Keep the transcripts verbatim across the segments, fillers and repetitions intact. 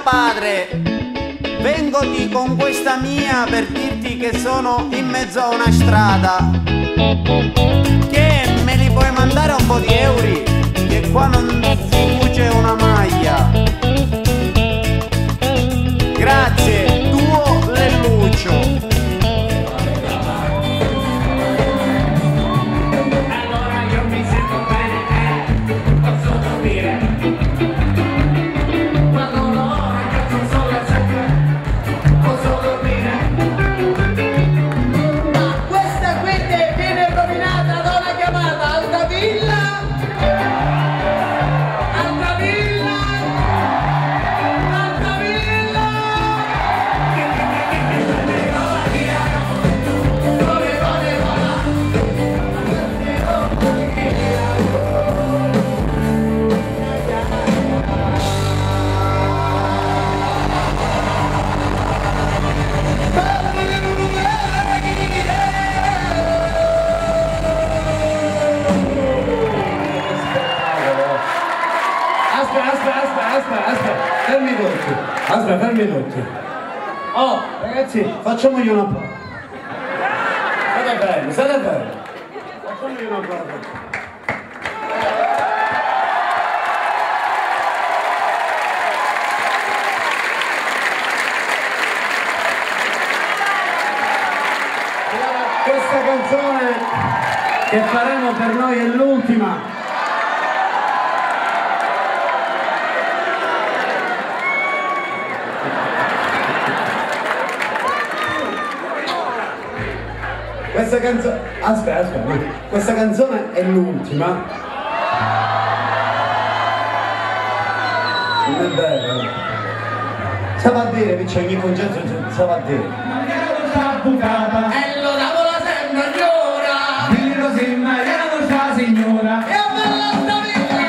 padre, vengoti con questa mia per dirti che sono in mezzo a una strada. Che me li puoi mandare un po' di euro? Che qua non si cuce una maglia. Grazie, tuo Lelluccio. Aspetta, fermi tutti. Oh, ragazzi, facciamogli una prova. State fermi, state fermi. Facciamogli una prova. Questa canzone che faremo per noi è l'ultima. Questa canzone... Aspetta, aspetta, questa canzone è l'ultima. Non è vero. Stava a dire, Piccio, ogni concerto stava a dire. Avvocata. E lo lavora sempre ancora. Dillo sì, Mariano c'ha signora. E a bella sta vita.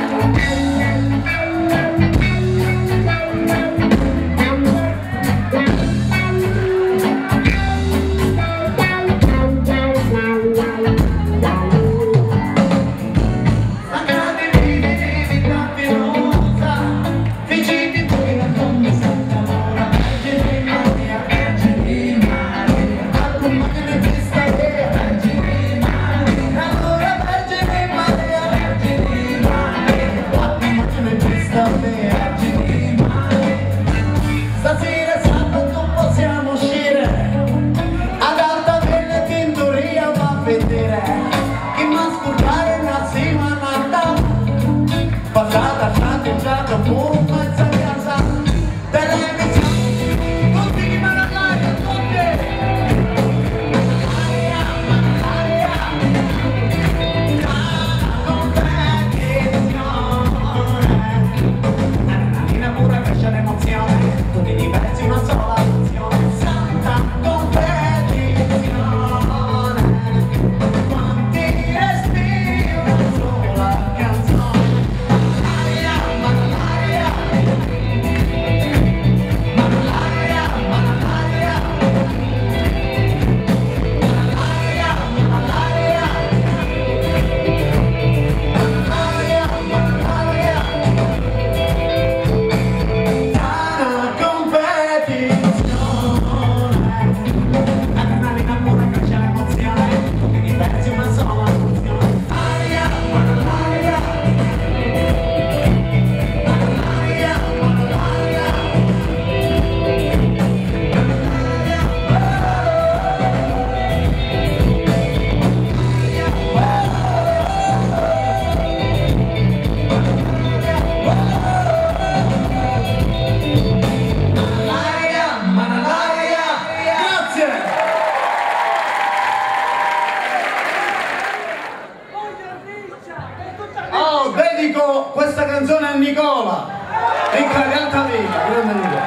Questa canzone a Nicola, ricca realtà vita, grande Nicola.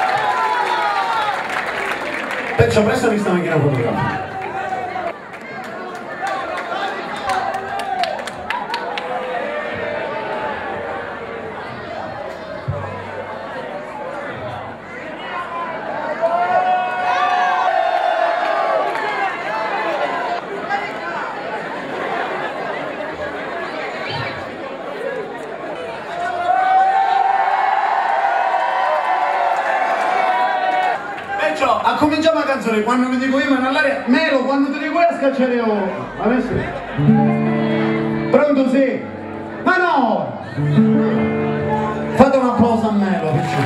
Perciò prestami sta macchina fotografica. Perciò, a cominciare la canzone, quando mi dico io mano all'aria, Melo, quando ti dico io a scacciare io. Adesso. Pronto sì? Ma no! Fate un applauso a Melo, perciò.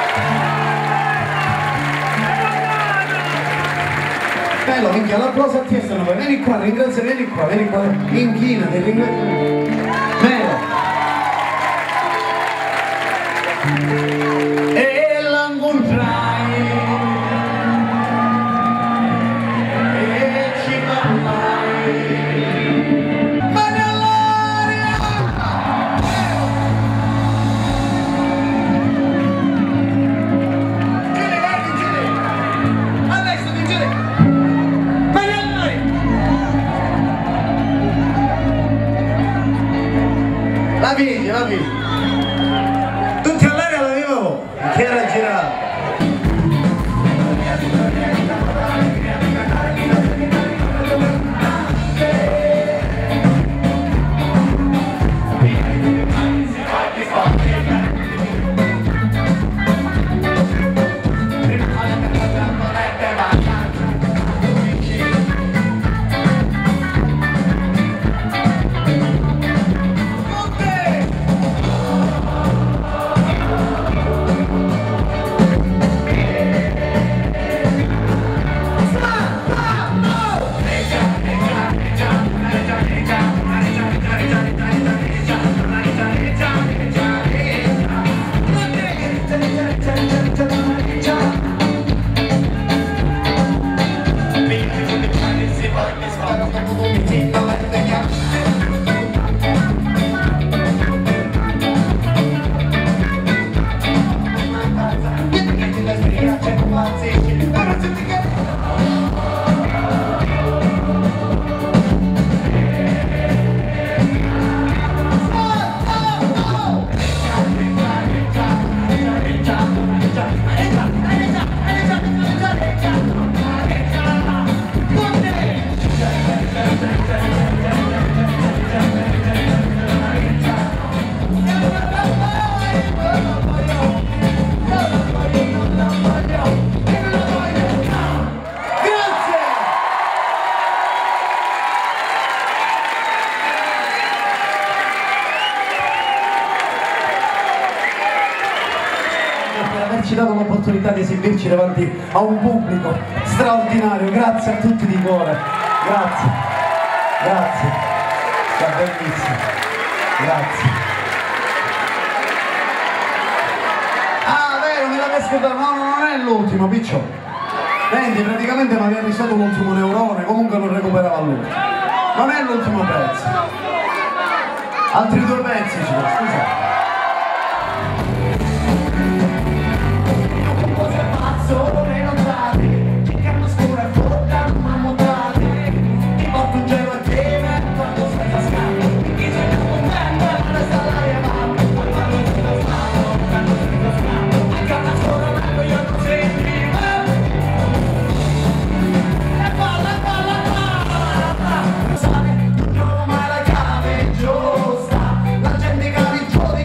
Bello, minchia, l'applauso a te stanno poi. Vieni qua, ringrazia, vieni qua, vieni qua. Inchinati, ringrazia. Melo. E l'incontrai e ci parlai. Mani all'aria! Giri, guardi, giri! Adesso ti giri! Mani all'aria! La vedi, la vedi! Tutti all'aria la vivo! Che era girato? Ci dato l'opportunità di esibirci davanti a un pubblico straordinario, grazie a tutti di cuore, grazie, grazie, sta bellissimo, grazie. Ah, vero, me l'avete scordato, no, no, non è l'ultimo, piccio. Senti, praticamente mi aveva risolto l'ultimo neurone, comunque non recuperava l'ultimo. Non è l'ultimo pezzo. Altri due pezzi ci sono, scusate. Sole notate, che hanno scura forca, ma mutate, ti porto un gelo a piena quando stai cascando, ti sei contento e resta l'aria va, quando stai cascando, quando stai cascando, anche una sola mano io non senti, e palla, e palla, e palla, sai, non trovo mai la chiave giusta, la gente che ha vinto di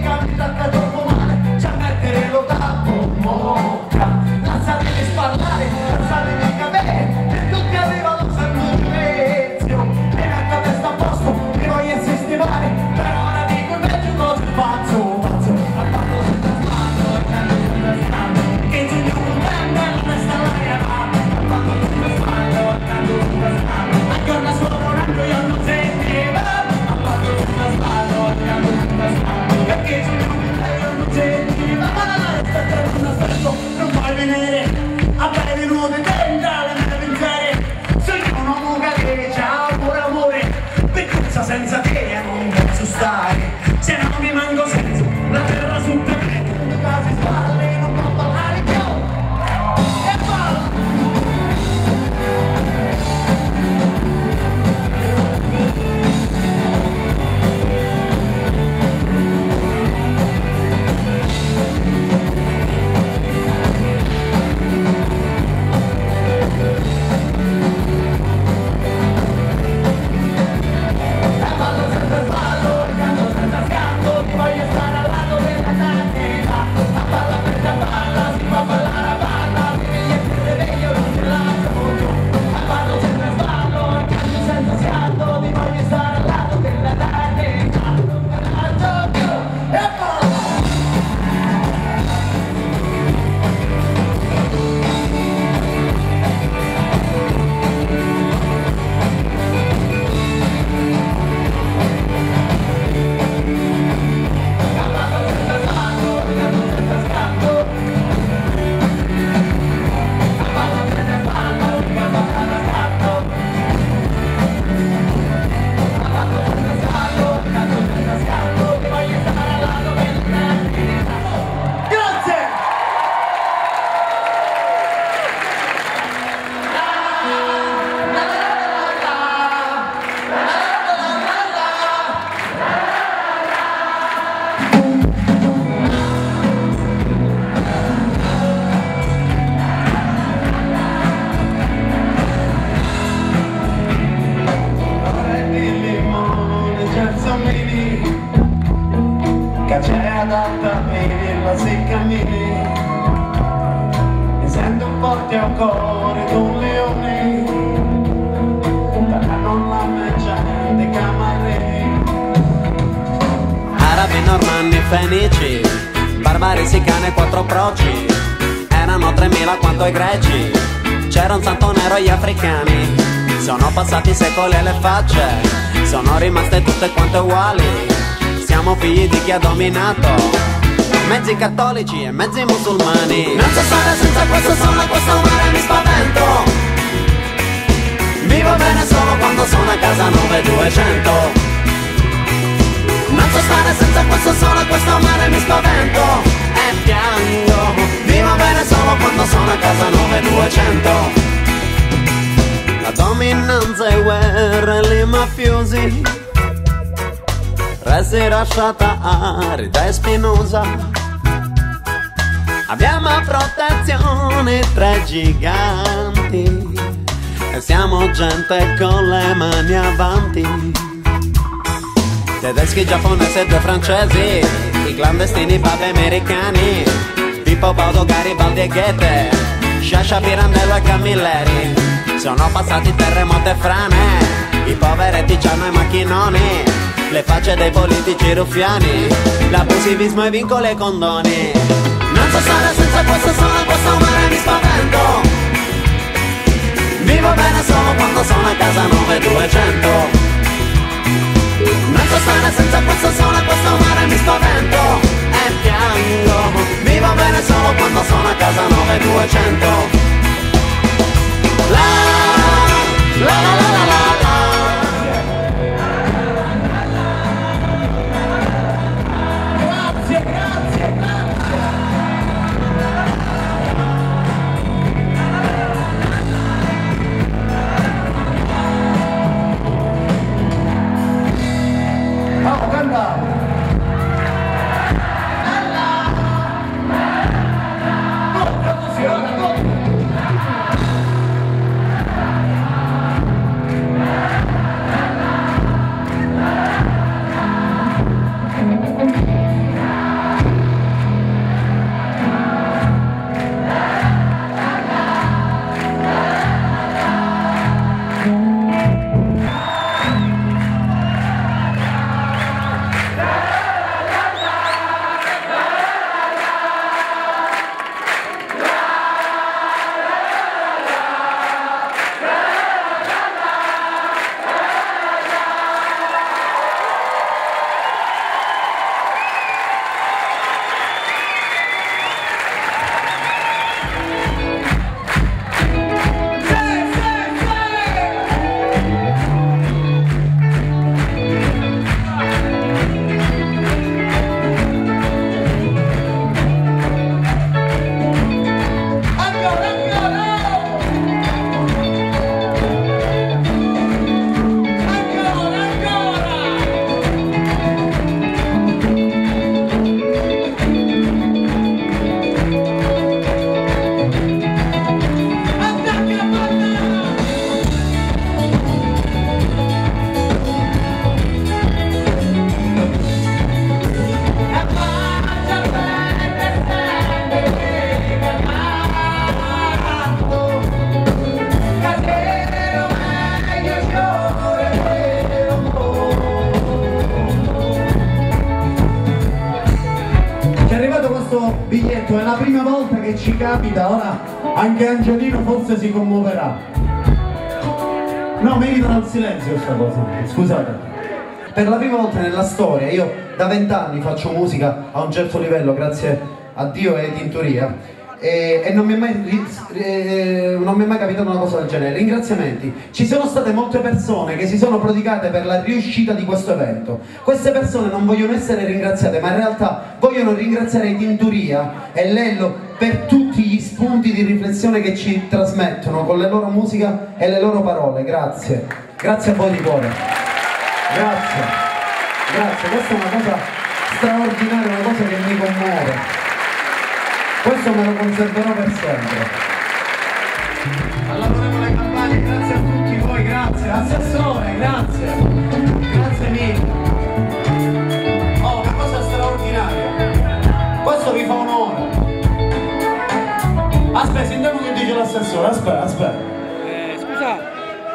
sento un forte cuore d'un leone, non la mangiante camarè. Arabi, normanni, fenici, barbari, sicani e quattro proci, erano tremila quanto i greci, c'era un santo nero gli africani, sono passati secoli e le facce sono rimaste tutte quante uguali, siamo figli di chi ha dominato, mezzi cattolici e mezzi musulmani. Non so stare senza questo sole, questo mare mi spavento, vivo bene solo quando sono a casa nove duecento. Non so stare senza questo sole, questo mare mi spavento e piango, vivo bene solo quando sono a casa nove duecento. La dominanza e guerra e i mafiosi, resti lasciata arida e spinosa, abbiamo a protezione tre giganti e siamo gente con le mani avanti. Tedeschi, giapponesi e due francesi, i clandestini pub americani, Pippo Baudo, Garibaldi e Goethe, Sciascia, Pirandello e Camilleri. Sono passati terremoti e frane, i poveretti c'hanno i macchinoni, le facce dei politici ruffiani, l'abusivismo e vincoli e condoni. Non so stare senza questo sole, questo mare mi spavento, vivo bene solo quando sono a casa nove duecento. Non so stare senza questo sole, questo mare mi spavento e piango, vivo bene solo quando sono a casa nove duecento. La la la la la la la. Grazie, grazie, grazie. Oh, canta. Biglietto, è la prima volta che ci capita, ora anche Angelino forse si commuoverà. No, meritano il silenzio questa cosa, scusate. Per la prima volta nella storia, io da vent'anni faccio musica a un certo livello, grazie a Dio e Tintoria, e, e non mi è mai, eh, non mi è mai capitata una cosa del genere. Ringraziamenti. Ci sono state molte persone che si sono prodigate per la riuscita di questo evento. Queste persone non vogliono essere ringraziate, ma in realtà vogliono ringraziare Tintoria e Lello per tutti gli spunti di riflessione che ci trasmettono con le loro musica e le loro parole. Grazie, grazie a voi di cuore. Grazie, grazie, questa è una cosa straordinaria, una cosa che mi commuove. Questo me lo conserverò per sempre. All'onorevole Campani, grazie a tutti voi, grazie. Assessore, grazie. Grazie mille. Oh, una cosa straordinaria. Questo vi fa onore. Aspetta, sentiamo che dice l'assessore, aspetta, aspetta. Eh, scusa.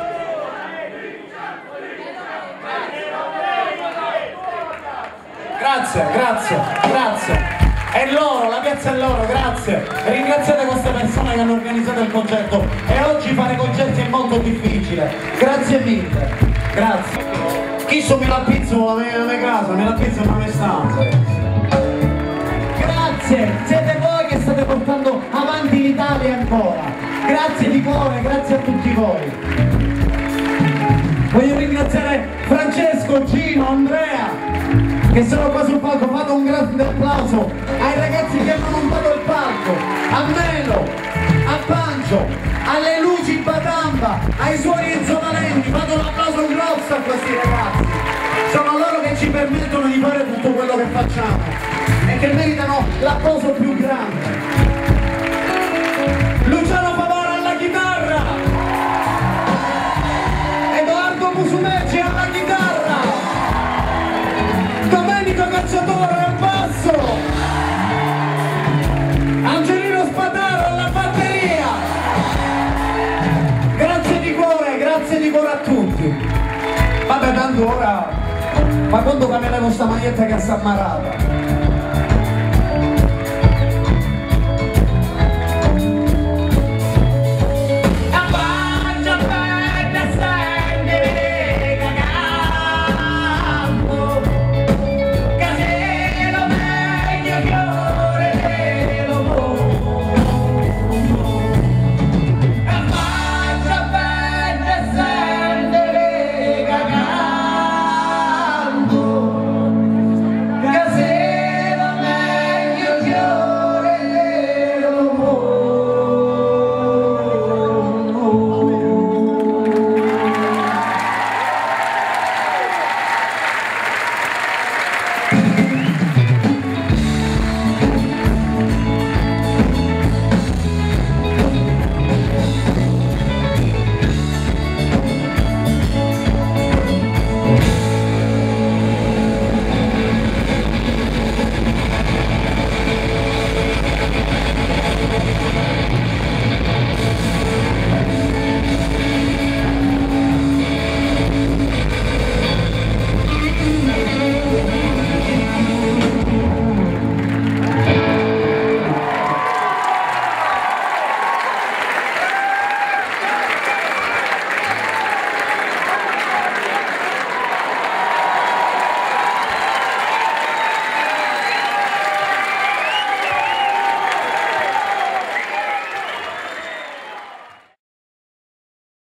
Grazie, grazie, grazie. È loro, la piazza è loro, grazie. Ringraziate queste persone che hanno organizzato il concerto e oggi fare concerti è molto difficile. Grazie mille, grazie. Chi so mi la pizza la mia casa, mi la pizza in una stanza. Grazie, siete voi che state portando avanti l'Italia ancora. Grazie di cuore, grazie a tutti voi. Voglio ringraziare Francesco, Gino, Andrea, che sono qua sul palco. Fate un grande applauso ai ragazzi che hanno montato il palco, a Melo, a Pancio, alle luci Badamba, ai suoni Enzo Valenti. Fate un applauso grosso a questi ragazzi, sono loro che ci permettono di fare tutto quello che facciamo e che meritano l'applauso più grande. Luciano Favara alla chitarra, Edoardo Musumeci alla chitarra, Domenico Cacciatore al basso, Angelino Spadaro alla batteria. Grazie di cuore, grazie di cuore a tutti. Vabbè, tanto ora, ma quando cambiamo sta maglietta che sta ammarata?